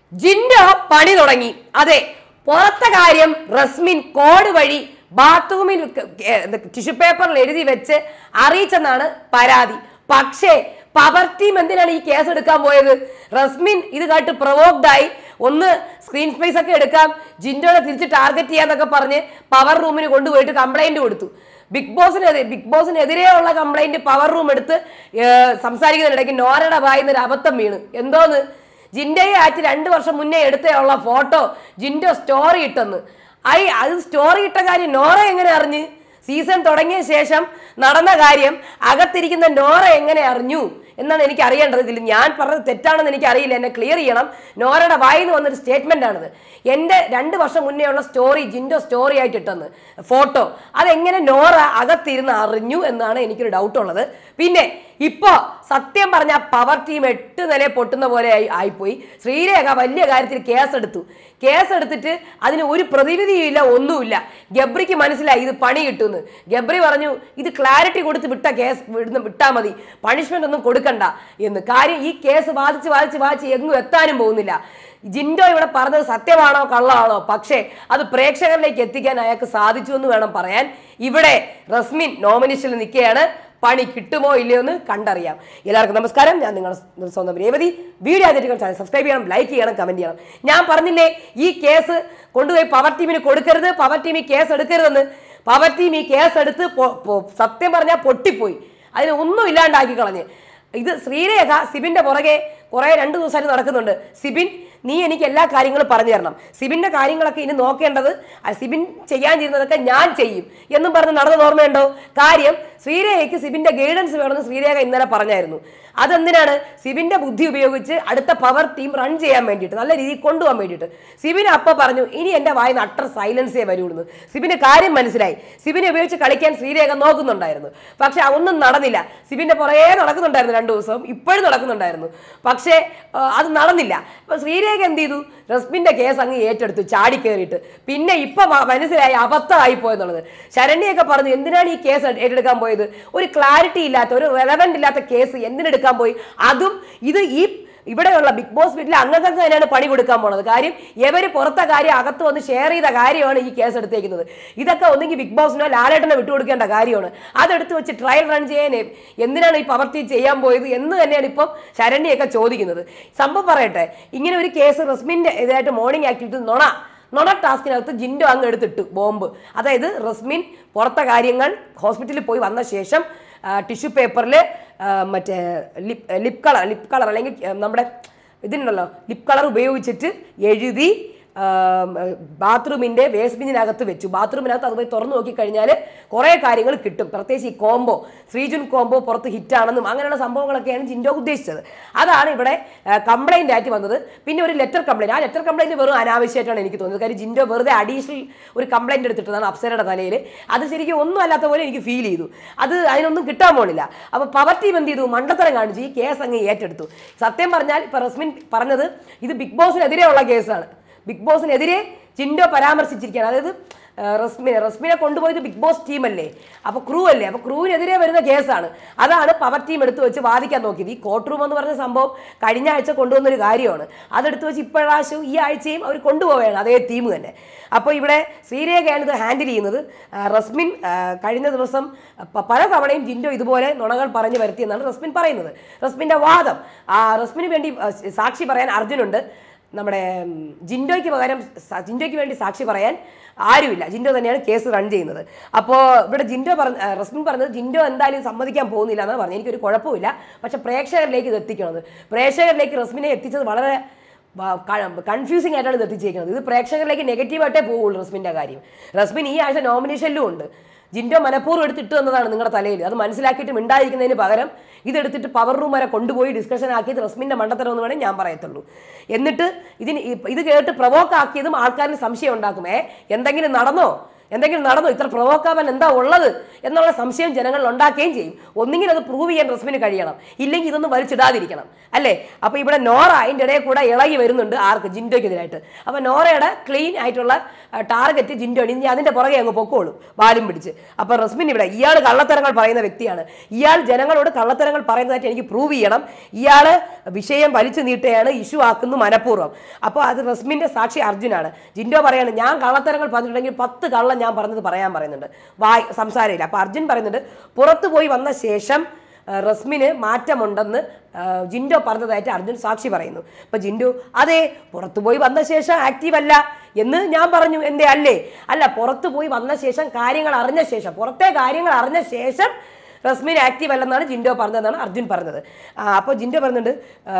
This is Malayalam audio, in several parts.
ജിൻഡോ പണി തുടങ്ങി. അതെ, പുറത്തെ കാര്യം റസ്മിൻ കോഡ് വഴി ബാത്റൂമിൽ ടിഷ്യൂ പേപ്പറിൽ എഴുതി വെച്ച് അറിയിച്ചെന്നാണ് പരാതി. പക്ഷേ പവർ ടീം എന്തിനാണ് ഈ കേസ് എടുക്കാൻ പോയത്? റസ്മിൻ ഇത് കേട്ട് പ്രൊവോക്ഡ് ആയി. ഒന്ന് സ്ക്രീൻ സ്പേസ് ഒക്കെ എടുക്കാം, ജിൻഡോനെ തിരിച്ച് ടാർഗറ്റ് ചെയ്യാന്നൊക്കെ പറഞ്ഞ് പവർ റൂമിന് കൊണ്ടുപോയിട്ട് കംപ്ലൈന്റ് കൊടുത്തു. ബിഗ് ബോസിനെതിരെയുള്ള കംപ്ലൈന്റ് പവർ റൂം എടുത്ത് സംസാരിക്കുന്നതിനിടയ്ക്ക് നോരയുടെ വായിന്ന് ഒരു അബദ്ധം വീണ്. എന്തോന്ന്, ജിൻഡോയെ ആറ്റി 2 വർഷം മുന്നേ എടുത്തുള്ള ഫോട്ടോ ജിൻഡോ സ്റ്റോറി ഇട്ടെന്ന്. അത് സ്റ്റോറി ഇട്ട കാര്യം നോറ എങ്ങനെ അറിഞ്ഞ്? സീസൺ തുടങ്ങിയ ശേഷം നടന്ന കാര്യം അകത്തിരിക്കുന്ന നോറ എങ്ങനെ അറിഞ്ഞു എന്നാണ് എനിക്ക് അറിയേണ്ടത്. ഇതിൽ ഞാൻ പറഞ്ഞത് തെറ്റാണെന്ന് എനിക്ക് അറിയില്ല, എന്നെ ക്ലിയർ ചെയ്യണം. നോറയുടെ വായിന്ന് വന്നൊരു സ്റ്റേറ്റ്മെന്റ് ആണിത്. എൻ്റെ 2 വർഷം മുന്നേ ഉള്ള സ്റ്റോറി ജിൻഡോ സ്റ്റോറി ആയിട്ട് ഇട്ടെന്ന് ഫോട്ടോ, അതെങ്ങനെ നോറ അകത്തിരുന്ന് അറിഞ്ഞു എന്നാണ് എനിക്കൊരു ഡൗട്ട് ഉള്ളത്. പിന്നെ ഇപ്പോ സത്യം പറഞ്ഞ പവർ ടീം 8 നില പൊട്ടുന്ന പോലെ ആയിപ്പോയി. ശ്രീരേഖ വലിയ കാര്യത്തിൽ കേസെടുത്തിട്ട് അതിന് ഒരു പ്രതിവിധിയില്ല, ഒന്നുമില്ല. ഗബ്രിക്ക് മനസ്സിലായി ഇത് പണി കിട്ടുമെന്ന്. ഗബ്രി പറഞ്ഞു ഇത് ക്ലാരിറ്റി കൊടുത്ത് വിട്ടാൽ മതി, പണിഷ്മെന്റ് ഒന്നും കൊടുക്കണ്ട എന്ന്. കാര്യം ഈ കേസ് വാദിച്ച് എങ്ങും എത്താനും പോകുന്നില്ല. ജിൻഡോ ഇവിടെ പറഞ്ഞത് സത്യമാണോ കള്ളമാണോ, പക്ഷേ അത് പ്രേക്ഷകരിലേക്ക് എത്തിക്കാൻ അയാൾക്ക് സാധിച്ചു എന്ന് വേണം പറയാൻ. ഇവിടെ റസ്മിൻ നോമിനേഷനിൽ നിൽക്കുകയാണ്. പണി കിട്ടുമോ ഇല്ലയോ എന്ന് കണ്ടറിയാം. എല്ലാവർക്കും നമസ്കാരം, ഞാൻ നിങ്ങളുടെ സ്വന്തം രേവതി. വീഡിയോ ആദ്യമായിട്ട് ചാനൽ സബ്സ്ക്രൈബ് ചെയ്യണം, ലൈക്ക് ചെയ്യണം, കമന്റ് ചെയ്യണം. ഞാൻ പറഞ്ഞില്ലേ ഈ കേസ് കൊണ്ടുപോയി പവർ ടീമിന് കൊടുക്കരുത്, പവർ ടീം ഈ കേസ് എടുക്കരുതെന്ന്. പവർ ടീം ഈ കേസ് എടുത്ത് സത്യം പറഞ്ഞാൽ പൊട്ടിപ്പോയി, അതിന് ഒന്നും ഇല്ലാണ്ടാക്കി കളഞ്ഞ്. ഇത് ശ്രീരേഖ സിബിന്റെ പുറകെ കുറെ 2 ദിവസമായിട്ട് നടക്കുന്നുണ്ട്. സിബിൻ, നീ എനിക്ക് എല്ലാ കാര്യങ്ങളും പറഞ്ഞു തരണം, സിബിന്റെ കാര്യങ്ങളൊക്കെ ഇനി നോക്കേണ്ടത് സിബിൻ ചെയ്യാനിരുന്നതൊക്കെ ഞാൻ ചെയ്യും എന്നും പറഞ്ഞ് നടന്നത് ഓർമ്മയുണ്ടോ? കാര്യം ശ്രീരേഖയ്ക്ക് സിബിന്റെ ഗൈഡൻസ് വേണമെന്ന് ശ്രീരേഖ ഇന്നലെ പറഞ്ഞായിരുന്നു. അതെന്തിനാണ്? സിബിന്റെ ബുദ്ധി ഉപയോഗിച്ച് അടുത്ത പവർ ടീം റൺ ചെയ്യാൻ വേണ്ടിയിട്ട്, നല്ല രീതിയിൽ കൊണ്ടുപോകാൻ വേണ്ടിയിട്ട്. സിബിന് അപ്പൊ പറഞ്ഞു ഇനി എന്റെ വായിന്ന് അട്ടർ സൈലൻസേ വരുള്ളൂ. സിബിന് കാര്യം മനസ്സിലായി. സിബിനെ ഉപയോഗിച്ച് കളിക്കാൻ ശ്രീരേഖ നോക്കുന്നുണ്ടായിരുന്നു, പക്ഷെ ഒന്നും നടന്നില്ല. സിബിന്റെ പുറകെ നടക്കുന്നുണ്ടായിരുന്നു 2 ദിവസം, ഇപ്പോഴും നടക്കുന്നുണ്ടായിരുന്നു, പക്ഷേ അത് നടന്നില്ല. അപ്പൊ ശ്രീരേഖ എന്ത് ചെയ്തു? റസ്മിന്റെ കേസ് അങ്ങ് ഏറ്റെടുത്തു ചാടി കയറിയിട്ട്. പിന്നെ ഇപ്പൊ മനസ്സിലായി അബദ്ധമായി പോയെന്നുള്ളത്. ശരണ്യൊക്കെ പറഞ്ഞു എന്തിനാണ് ഈ കേസ് ഏറ്റെടുക്കാൻ പോയത്? ഒരു ക്ലാരിറ്റി ഇല്ലാത്ത, ഒരു റെലവന്റ് ഇല്ലാത്ത കേസ് എന്തിനെടുക്കാൻ പോയി? അതും ഈ ഇവിടെയുള്ള ബിഗ് ബോസ് വീട്ടിൽ അംഗങ്ങൾക്ക് തന്നെയാണ് പണി കൊടുക്കാൻ പോണത്. കാര്യം ഇവര് പുറത്തെ കാര്യം അകത്ത് വന്ന് ഷെയർ ചെയ്ത കാര്യമാണ് ഈ കേസ് എടുത്തേക്കുന്നത്. ഇതൊക്കെ ഒന്നെങ്കിൽ ബിഗ് ബോസിനോ ലാലേട്ടനോ വിട്ടുകൊടുക്കേണ്ട കാര്യമാണ്. അതെടുത്ത് വെച്ച് ട്രയൽ റൺ ചെയ്യാൻ എന്തിനാണ് ഈ പവർ ടീം ചെയ്യാൻ പോയത് എന്ന് തന്നെയാണ് ഇപ്പം ശരണ്യൊക്കെ ചോദിക്കുന്നത്. സംഭവം പറയട്ടെ, ഇങ്ങനെ ഒരു കേസ് റസ്മിന്റെ ഇതായിട്ട് മോർണിംഗ് ആക്ടിവിറ്റി നൊണ ടാസ്കിനകത്ത് ജിൻഡോ അങ്ങ് എടുത്തിട്ടു ബോംബ്. അതായത് റസ്മിൻ പുറത്തെ കാര്യങ്ങൾ ഹോസ്പിറ്റലിൽ പോയി വന്ന ശേഷം ടിഷ്യൂ പേപ്പറിൽ മറ്റേ ലിപ് കളർ അല്ലെങ്കിൽ നമ്മുടെ ഇതിനുണ്ടല്ലോ ലിപ് കളർ ഉപയോഗിച്ചിട്ട് എഴുതി ബാത്റൂമിൻ്റെ വേസ്റ്റ് ബിന്നിനകത്ത് വെച്ചു. ബാത്റൂമിനകത്ത് അത് പോയി തുറന്നു നോക്കിക്കഴിഞ്ഞാൽ കുറേ കാര്യങ്ങൾ കിട്ടും. പ്രത്യേകിച്ച് ഈ കോംബോ, ശ്രീജുൻ കോംബോ പുറത്ത് ഹിറ്റാണെന്നും അങ്ങനെയുള്ള സംഭവങ്ങളൊക്കെയാണ് ജിൻഡോ ഉദ്ദേശിച്ചത്. അതാണ് ഇവിടെ കംപ്ലൈൻ്റ് ആയിട്ട് വന്നത്. പിന്നെ ഒരു ലെറ്റർ കംപ്ലൈൻറ്റ്, ആ ലെറ്റർ കംപ്ലൈൻറ്റ് വെറും അനാവശ്യമായിട്ടാണ് എനിക്ക് തോന്നുന്നത്. കാര്യം ജിൻഡോ വെറുതെ അഡീഷണൽ ഒരു കംപ്ലൈൻറ്റ് എടുത്തിട്ടതാണ് അപ്സരയുടെ തലയിൽ. അത് ശരിക്കും ഒന്നും അല്ലാത്ത പോലെ എനിക്ക് ഫീൽ ചെയ്തു. അതിനൊന്നും കിട്ടാൻ പോണില്ല. അപ്പോൾ പവർ ടീം എന്ത് ചെയ്തു? മണ്ടത്തരം കാണിച്ച് ഈ കേസ് അങ്ങ് ഏറ്റെടുത്തു. സത്യം പറഞ്ഞാൽ ഇപ്പോൾ റസ്മിൻ പറഞ്ഞത് ഇത് ബിഗ് ബോസിനെതിരെയുള്ള കേസാണ്. ബിഗ് ബോസിനെതിരെ ജിൻഡോ പരാമർശിച്ചിരിക്കുകയാണ്. അതായത് റസ്മിനെ കൊണ്ടുപോയത് ബിഗ് ബോസ് ടീമല്ലേ, അപ്പോൾ ക്രൂ അല്ലേ, അപ്പോൾ ക്രൂവിനെതിരെ വരുന്ന കേസാണ്. അതാണ് പവർ ടീം എടുത്തു വെച്ച് വാദിക്കാൻ നോക്കിയത്. ഈ കോർട്ട് റൂം എന്ന് പറഞ്ഞ സംഭവം കഴിഞ്ഞ ആഴ്ച കൊണ്ടുവന്നൊരു കാര്യമാണ്. അതെടുത്ത് വെച്ച് ഇപ്രാവശ്യവും ഈ ആഴ്ചയും അവർ കൊണ്ടുപോവുകയാണ്, അതേ ടീം തന്നെ. അപ്പോൾ ഇവിടെ ശ്രീരേഖയാണ് ഇത് ഹാൻഡിൽ ചെയ്യുന്നത്. റസ്മിൻ കഴിഞ്ഞ ദിവസം പല തവണയും ജിൻഡോ ഇതുപോലെ നുണകൾ പറഞ്ഞു വരുത്തിയെന്നാണ് റസ്മിൻ പറയുന്നത്. റസ്മിൻ്റെ വാദം, റസ്മിന് വേണ്ടി സാക്ഷി പറയാൻ അർജുനുണ്ട്. നമ്മുടെ ജിൻഡോയ്ക്ക് വേണ്ടി സാക്ഷി പറയാൻ ആരുമില്ല. ജിൻഡോ തന്നെയാണ് കേസ് റൺ ചെയ്യുന്നത്. അപ്പോൾ ഇവിടെ റസ്മിൻ പറഞ്ഞത് ജിൻഡോ എന്തായാലും സമ്മതിക്കാൻ പോകുന്നില്ല എന്നാണ് പറഞ്ഞത്. എനിക്കൊരു കുഴപ്പമില്ല, പക്ഷെ പ്രേക്ഷകരിലേക്ക് ഇത് എത്തിക്കണത്. പ്രേക്ഷകരിലേക്ക് റസ്മിനെ എത്തിച്ചത് വളരെ കൺഫ്യൂസിംഗ് ആയിട്ടാണ് ഇത് എത്തിച്ചേക്കുന്നത്. ഇത് പ്രേക്ഷകരിലേക്ക് നെഗറ്റീവായിട്ടേ പോവുള്ളൂ റസ്മിൻ്റെ കാര്യം. റസ്മിൻ ഈ ആഴ്ച നോമിനേഷനിലും ഉണ്ട്. ജിൻഡോ മനഃപൂർവ്വം എടുത്തിട്ട് എന്നതാണ് നിങ്ങളുടെ തലയിൽ. അത് മനസ്സിലാക്കിയിട്ട് മിണ്ടായിരിക്കുന്നതിന് പകരം ഇതെടുത്തിട്ട് പവർ റൂം വരെ കൊണ്ടുപോയി ഡിസ്കഷൻ ആക്കിയത് റസ്മിൻ്റെ മണ്ടത്തരം എന്ന് വേണേൽ ഞാൻ പറയത്തുള്ളൂ. എന്നിട്ട് ഇത് കേട്ട് പ്രൊവോക്ക് ആക്കിയതും ആൾക്കാരിന് സംശയം ഉണ്ടാക്കും. എന്തെങ്കിലും നടന്നോ, എന്തെങ്കിലും നടന്നോ, ഇത്ര പ്രൊവോക്കാവാൻ എന്താ ഉള്ളത് എന്നുള്ള സംശയം ജനങ്ങളിൽ ഉണ്ടാക്കുകയും ചെയ്യും. ഒന്നെങ്കിൽ അത് പ്രൂവ് ചെയ്യാൻ റസ്മിന് കഴിയണം, ഇല്ലെങ്കിൽ ഇതൊന്നും വലിച്ചിടാതിരിക്കണം അല്ലേ. അപ്പോൾ ഇവിടെ നോറ അതിൻ്റെ ഇടയിൽ കൂടെ ഇളകി വരുന്നുണ്ട് ആർക്ക്, ജിൻഡോയ്ക്കെതിരായിട്ട്. അപ്പോൾ നോറയുടെ ക്ലീൻ ആയിട്ടുള്ള ടാർഗറ്റ് ജിൻഡോ, ഇനി അതിൻ്റെ പുറകെ അങ്ങ് പൊക്കോളും വാലും പിടിച്ച്. അപ്പോൾ റസ്മിൻ ഇവിടെ ഇയാൾ കള്ളത്തരങ്ങൾ പറയുന്ന വ്യക്തിയാണ്, ഇയാൾ ജനങ്ങളോട് കള്ളത്തരങ്ങൾ പറയുന്നതായിട്ട് എനിക്ക് പ്രൂവ് ചെയ്യണം, ഇയാൾ വിഷയം വലിച്ചു നീട്ടുകയാണ്, ഇഷ്യൂ ആക്കുന്നു മനഃപൂർവ്വം. അപ്പോൾ അത് റസ്മിൻ്റെ സാക്ഷി അർജുനാണ്. ജിൻഡോ പറയാണ് ഞാൻ കള്ളത്തരങ്ങൾ പറഞ്ഞിട്ടുണ്ടെങ്കിൽ 10 കള്ളം ഞാൻ പറഞ്ഞത് പറയാൻ പറയുന്നുണ്ട്, സംസാരമില്ല. അപ്പോൾ അർജുൻ പറയുന്നുണ്ട് പുറത്തു പോയി വന്ന ശേഷം റസ്മിന് മാറ്റമുണ്ടെന്ന് ജിൻഡോ പറഞ്ഞതായിട്ട് അർജുൻ സാക്ഷി പറയുന്നു. അപ്പൊ ജിൻഡോ അതെ പുറത്തു പോയി വന്ന ശേഷം ആക്റ്റീവ് അല്ല എന്ന് ഞാൻ പറഞ്ഞു, എന്തേ അല്ലേ? അല്ല, പുറത്തു പോയി വന്ന ശേഷം കാര്യങ്ങൾ അറിഞ്ഞ ശേഷം, പുറത്തെ കാര്യങ്ങൾ അറിഞ്ഞ ശേഷം റസ്മിൻ ആക്റ്റീവ് അല്ലെന്നാണ് ജിൻഡോ പറഞ്ഞതെന്നാണ് അർജുൻ പറഞ്ഞത്. അപ്പോൾ ജിൻഡോ പറഞ്ഞിട്ടുണ്ട്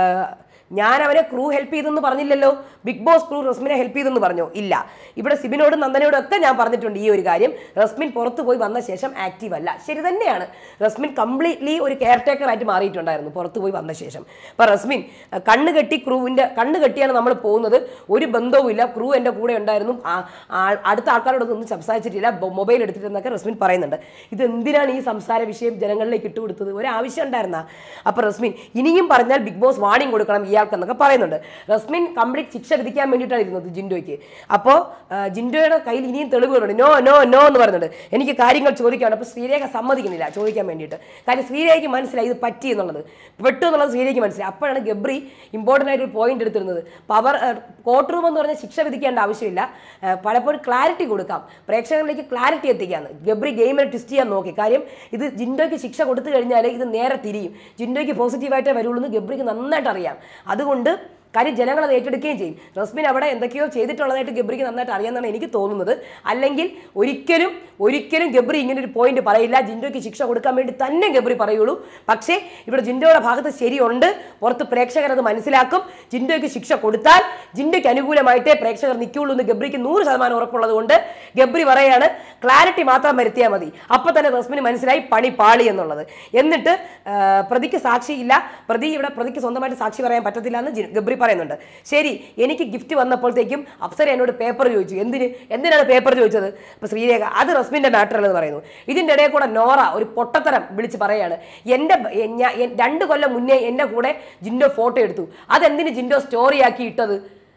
ഞാൻ അവരെ ക്രൂ ഹെൽപ്പ് ചെയ്തെന്ന് പറഞ്ഞില്ലല്ലോ, ബിഗ് ബോസ് ക്രൂ റസ്മിനെ ഹെൽപ്പ് ചെയ്തെന്ന് പറഞ്ഞോ? ഇല്ല. ഇവിടെ സിബിനോടും നന്ദനോടും ഒക്കെ ഞാൻ പറഞ്ഞിട്ടുണ്ട് ഈ ഒരു കാര്യം, റസ്മിൻ പുറത്തു പോയി വന്ന ശേഷം ആക്റ്റീവ് അല്ല. ശരി തന്നെയാണ്, റസ്മിൻ കംപ്ലീറ്റ്ലി ഒരു കെയർ ടേക്കർ ആയിട്ട് മാറിയിട്ടുണ്ടായിരുന്നു പുറത്തു പോയി വന്ന ശേഷം. അപ്പോൾ റസ്മിൻ കണ്ണ് കെട്ടി ക്രൂവിൻ്റെ കണ്ണ് കെട്ടിയാണ് നമ്മൾ പോകുന്നത്, ഒരു ബന്ധവുമില്ല, ക്രൂ എൻ്റെ കൂടെ ഉണ്ടായിരുന്നു, അടുത്ത ആൾക്കാരോടൊന്നും ഒന്നും സംസാരിച്ചിട്ടില്ല, മൊബൈൽ എടുത്തിട്ടെന്നൊക്കെ റസ്മിൻ പറയുന്നുണ്ട്. ഇത് എന്തിനാണ് ഈ സംസാര വിഷയം ജനങ്ങളിലേക്ക് ഇട്ടുകൊടുത്തത്? ഒരു ആവശ്യം ഉണ്ടായിരുന്ന? അപ്പോൾ റസ്മിൻ ഇനിയും പറഞ്ഞാൽ ബിഗ് ബോസ് വാണിംഗ് കൊടുക്കണം ഇയാൾക്കെന്നൊക്കെ പറയുന്നുണ്ട്. റസ്മിൻ കംപ്ലീറ്റ് ശിക്ഷ വിധിക്കാൻ വേണ്ടിയിട്ടാണ് ഇരുന്നത് ജിൻഡോയ്ക്ക്. അപ്പോൾ ജിൻഡോയുടെ കയ്യിൽ ഇനിയും തെളിവുകളുണ്ട്. നോ നോ നോ എന്ന് പറയുന്നുണ്ട്, എനിക്ക് കാര്യങ്ങൾ ചോദിക്കാണ്. അപ്പോൾ ശ്രീരേഖ സമ്മതിക്കുന്നില്ല ചോദിക്കാൻ വേണ്ടിയിട്ട്. കാര്യം ശ്രീരേഖയ്ക്ക് മനസ്സിലായി ഇത് പറ്റി എന്നുള്ളത്, പെട്ടു എന്നുള്ളത് ശ്രീരേഖയ്ക്ക് മനസ്സിലായി. അപ്പോഴാണ് ഗബ്രി ഇമ്പോർട്ടൻ്റ് ആയിട്ടൊരു പോയിന്റ് എടുത്തിരുന്നത്. പവർ കോർട്ട് റൂം എന്ന് പറഞ്ഞാൽ ശിക്ഷ വിധിക്കേണ്ട ആവശ്യമില്ല, പലപ്പോഴും ക്ലാരിറ്റി കൊടുക്കാം, പ്രേക്ഷകരിലേക്ക് ക്ലാരിറ്റി എത്തിക്കാന്ന് ഗബ്രി ഗെയിമിനെ ട്വിസ്റ്റ് ചെയ്യാൻ നോക്കി. കാര്യം ഇത് ജിൻഡോയ്ക്ക് ശിക്ഷ കൊടുത്തു കഴിഞ്ഞാൽ ഇത് നേരെ തിരിയും, ജിൻഡോയ്ക്ക് പോസിറ്റീവായിട്ടേ വരുള്ളൂ എന്ന് ഗബ്രിക്ക് നന്നായിട്ട് അറിയാം. അതുകൊണ്ട് കാര്യം ജനങ്ങൾ അത് ഏറ്റെടുക്കുകയും ചെയ്യും. റസ്മിൻ അവിടെ എന്തൊക്കെയോ ചെയ്തിട്ടുള്ളതായിട്ട് ഗബ്രിക്ക് നന്നായിട്ട് അറിയാമെന്നാണ് എനിക്ക് തോന്നുന്നത്. അല്ലെങ്കിൽ ഒരിക്കലും ഗബ്രി ഇങ്ങനെ ഒരു പോയിന്റ് പറയില്ല, ജിൻഡോയ്ക്ക് ശിക്ഷ കൊടുക്കാൻ വേണ്ടി തന്നെ ഗബ്രി പറയുള്ളൂ. പക്ഷേ ഇവിടെ ജിൻഡോയുടെ ഭാഗത്ത് ശരിയുണ്ട്, പുറത്ത് പ്രേക്ഷകർ അത് മനസ്സിലാക്കും. ജിൻഡോയ്ക്ക് ശിക്ഷ കൊടുത്താൽ ജിൻഡോയ്ക്ക് അനുകൂലമായിട്ടേ പ്രേക്ഷകർ നിൽക്കുകയുള്ളൂ എന്ന് ഗബ്രിക്ക് 100% ഉറപ്പുള്ളത് കൊണ്ട് ഗബ്രി പറയാണ് ക്ലാരിറ്റി മാത്രം വരുത്തിയാൽ മതി. അപ്പം തന്നെ റസ്മിന് മനസ്സിലായി പണി പാളി എന്നുള്ളത്. എന്നിട്ട് പ്രതിക്ക് സാക്ഷിയില്ല, പ്രതിക്ക് സ്വന്തമായിട്ട് സാക്ഷി പറയാൻ പറ്റത്തില്ല എന്ന് ഗബ്രി പറയുന്നുണ്ട്. ശരി, എനിക്ക് ഗിഫ്റ്റ് വന്നപ്പോഴത്തേക്കും അപ്സര എന്നോട് പേപ്പർ ചോദിച്ചു. എന്തിനാണ് പേപ്പർ ചോദിച്ചത്? അപ്പോൾ ശ്രീരേഖ അത് റസ്മിൻ്റെ മാറ്റർ എന്ന് പറയുന്നു. ഇതിൻ്റെ ഇടയിൽ കൂടെ നോറ ഒരു പൊട്ടത്തരം വിളിച്ച് പറയാണ്, 2 കൊല്ലം മുന്നേ എൻ്റെ കൂടെ ജിൻഡോ ഫോട്ടോ എടുത്തു, അതെന്തിന് ജിൻഡോ സ്റ്റോറി ആക്കി ഇട്ടത്?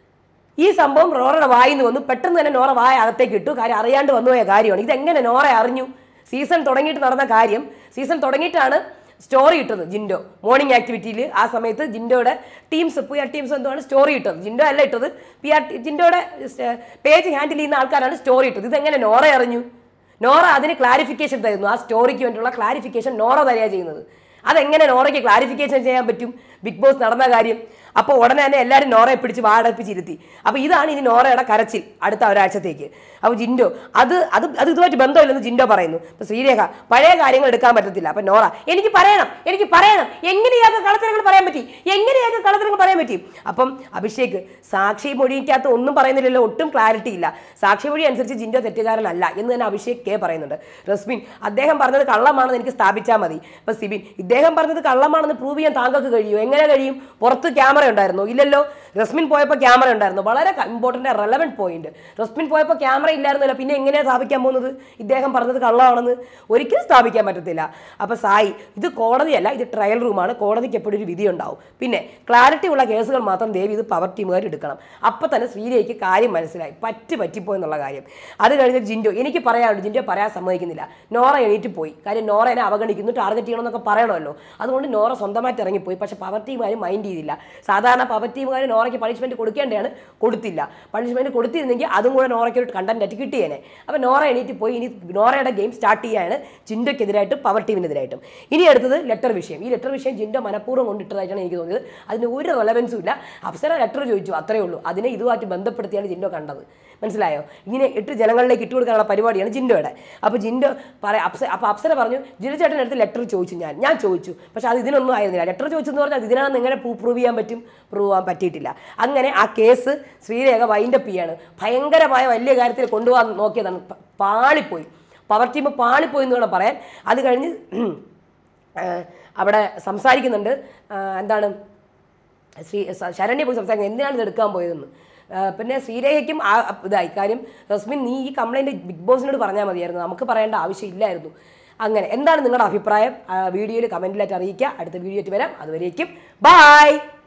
ഈ സംഭവം നോറയുടെ വായിന്ന് വന്നു, പെട്ടെന്ന് തന്നെ നോറ വായ അകത്തേക്ക് ഇട്ടു. കാര്യം അറിയാണ്ട് വന്നുപോയ കാര്യമാണ്. ഇതെങ്ങനെ നോറ അറിഞ്ഞു? സീസൺ തുടങ്ങിയിട്ട് നടന്ന കാര്യം, സീസൺ തുടങ്ങിയിട്ടാണ് സ്റ്റോറി ഇട്ടത് ജിൻഡോ മോർണിംഗ് ആക്ടിവിറ്റിയിൽ. ആ സമയത്ത് ജിൻഡോയുടെ ടീംസ് PR ടീംസ് എന്താണ് സ്റ്റോറി ഇട്ടത്, ജിൻഡോ അല്ല ഇട്ടത്, ജിൻഡോയുടെ പേജ് ഹാൻഡിൽ ചെയ്യുന്ന ആൾക്കാരാണ് സ്റ്റോറി ഇട്ടത്. ഇതെങ്ങനെ നോറ അറിഞ്ഞു? നോറ അതിന് ക്ലാരിഫിക്കേഷൻ തരുന്നു, ആ സ്റ്റോറിക്ക് വേണ്ടിയുള്ള ക്ലാരിഫിക്കേഷൻ നോറ തരികയാണ് ചെയ്യുന്നത്. അതെങ്ങനെ നോറയ്ക്ക് ക്ലാരിഫിക്കേഷൻ ചെയ്യാൻ പറ്റും ബിഗ് ബോസ് നടന്ന കാര്യം? അപ്പോൾ ഉടനെ തന്നെ എല്ലാവരും നോറയെ പിടിച്ച് വാടപ്പിച്ചിരുത്തി. അപ്പോൾ ഇതാണ് ഇനി നോറയുടെ കരച്ചിൽ അടുത്ത ഒരാഴ്ചത്തേക്ക്. അപ്പോൾ ജിൻഡോ അത് ഇതുമായിട്ട് ബന്ധമില്ലെന്ന് ജിൻഡോ പറയുന്നു. അപ്പോൾ ശ്രീരേഖ പഴയ കാര്യങ്ങൾ എടുക്കാൻ പറ്റത്തില്ല. അപ്പം നോറ എനിക്ക് പറയണം എങ്ങനെയൊക്കെ കളത്തരങ്ങൾ പറയാൻ പറ്റി? അപ്പം അഭിഷേക് സാക്ഷി മൊഴിക്കകത്ത് ഒന്നും പറയുന്നില്ലല്ലോ, ഒട്ടും ക്ലാരിറ്റി ഇല്ല. സാക്ഷി മൊഴി അനുസരിച്ച് ജിൻഡോ തെറ്റുകാരനല്ല എന്ന് തന്നെ അഭിഷേക് കെ പറയുന്നുണ്ട്. റസ്മിൻ അദ്ദേഹം പറഞ്ഞത് കള്ളമാണെന്ന് എനിക്ക് സ്ഥാപിച്ചാൽ മതി. അപ്പം സിബിൻ ഇദ്ദേഹം പറഞ്ഞത് കള്ളമാണെന്ന് പ്രൂവ് ചെയ്യാൻ താങ്കൾക്ക് കഴിയും? എങ്ങനെ കഴിയും? പുറത്ത് ക്യാമറ ഉണ്ടായിരുന്നോ? ഇല്ലല്ലോ. റസ്മിൻ പോയപ്പോൾ ക്യാമറ ഉണ്ടായിരുന്നു. വളരെ ഇമ്പോർട്ടൻ്റ് റെലവൻറ്റ് പോയിന്റ്. റസ്മിൻ പോയപ്പോൾ ക്യാമറ ഇല്ലായിരുന്നല്ലോ, പിന്നെ എങ്ങനെയാണ് സ്ഥാപിക്കാൻ പോകുന്നത്? ഇദ്ദേഹം പറഞ്ഞത് കള്ളമാണെന്ന് ഒരിക്കലും സ്ഥാപിക്കാൻ പറ്റത്തില്ല. അപ്പോൾ സായി ഇത് കോടതിയല്ല, ഇത് ട്രയൽ റൂമാണ്, കോടതിക്ക് എപ്പോഴും ഒരു വിധി ഉണ്ടാവും. പിന്നെ ക്ലാരിറ്റി ഉള്ള കേസുകൾ മാത്രം ദേവി ഇത് പവർ ടീമുകാർ എടുക്കണം. അപ്പം തന്നെ ശ്രീരേഖയ്ക്ക് കാര്യം മനസ്സിലായി, പറ്റിപ്പോ എന്നുള്ള കാര്യം. അത് കഴിഞ്ഞ് ജിൻഡോ എനിക്ക് പറയാനുണ്ട്, ജിൻഡോ പറയാൻ സമ്മതിക്കുന്നില്ല. നോറ എണീറ്റ് പോയി. കാര്യം നോറ എന്നെ അവഗണിക്കുന്നു, ടാർഗറ്റ് ചെയ്യണമെന്നൊക്കെ പറയണമല്ലോ. അതുകൊണ്ട് നോറ സ്വന്തമായിട്ട് ഇറങ്ങിപ്പോയി. പക്ഷേ പവർ ടീമുകാർ മൈൻഡ് ചെയ്തില്ല. സാധാരണ പവർ ടീമുകാർ നോറയ്ക്ക് പണിഷ്മെന്റ് കൊടുക്കേണ്ടതാണ്, കൊടുത്തില്ല. പണിഷ്മെന്റ് കൊടുത്തിരുന്നെങ്കിൽ അതും കൂടെ നോറയ്ക്ക് ഒരു കണ്ടന്റ് ആയിട്ട് കിട്ടിയേനെ. അപ്പോൾ നോറ എണീറ്റ് പോയി. ഇനി നോറയുടെ ഗെയിം സ്റ്റാർട്ട് ചെയ്യാണ് ജിൻഡോയ്ക്കെതിരായിട്ടും പവർ ടീമിനെതിരായിട്ടും. ഇനി അടുത്തത് ലെറ്റർ വിഷയം. ഈ ലെറ്റർ വിഷയം ജിൻഡോ മനഃപൂർവ്വം കൊണ്ടിട്ടതായിട്ടാണ് എനിക്ക് തോന്നിയത്. അതിന് ഒരു റെലവൻസും ഇല്ല. അപ്സര ലെറ്റർ ചോദിച്ചു, അത്രയേ ഉള്ളൂ. അതിനെ ഇതുമായിട്ട് ബന്ധപ്പെടുത്തിയാണ് ജിൻഡോ കണ്ടത്. മനസ്സിലായോ? ഇങ്ങനെ ജനങ്ങളിലേക്ക് ഇട്ടുകൊടുക്കാനുള്ള പരിപാടിയാണ് ജിൻഡോയുടെ. അപ്പോൾ ജിൻഡോ അപ്പോൾ അപ്സര പറഞ്ഞു ജിൻഡോ ചേട്ടൻ്റെ അടുത്ത് ലെറ്റർ ചോദിച്ചു, ഞാൻ ചോദിച്ചു, പക്ഷെ അത് ഇതിനൊന്നും ആയിരുന്നില്ല. ലെറ്റർ ചോദിച്ചെന്ന് പറഞ്ഞാൽ ഇതിനാണെന്ന് എങ്ങനെ പ്രൂവ് ചെയ്യാൻ പറ്റും? പ്രൂവ് ചെയ്യാൻ പറ്റിയിട്ടില്ല. അങ്ങനെ ആ കേസ് ശ്രീരേഖ വൈൻഡപ്പ് ചെയ്യാണ്. ഭയങ്കരമായ വലിയ കാര്യത്തിൽ കൊണ്ടുപോകാൻ നോക്കിയതാണ്, പാളിപ്പോയി. പവർ ടീം പാളിപ്പോയി എന്ന് വേണം പറയാൻ. അത് കഴിഞ്ഞ് അവിടെ സംസാരിക്കുന്നുണ്ട്, എന്താണ് ശരണ്യ പോയി സംസാരിക്കുന്നത്, എന്തിനാണ് ഇത് എടുക്കാൻ പോയതെന്ന്. പിന്നെ ശ്രീരേഖയ്ക്കും ഇതായി കാര്യം. റസ്മിൻ നീ ഈ കംപ്ലൈൻറ്റ് ബിഗ് ബോസിനോട് പറഞ്ഞാൽ മതിയായിരുന്നു, നമുക്ക് പറയേണ്ട ആവശ്യമില്ലായിരുന്നു. അങ്ങനെ എന്താണ് നിങ്ങളുടെ അഭിപ്രായം? വീഡിയോയിൽ കമൻറ്റിലായിട്ട് അറിയിക്കുക. അടുത്ത വീഡിയോ ആയിട്ട് വരാം. അതുവരേക്കും ബൈ.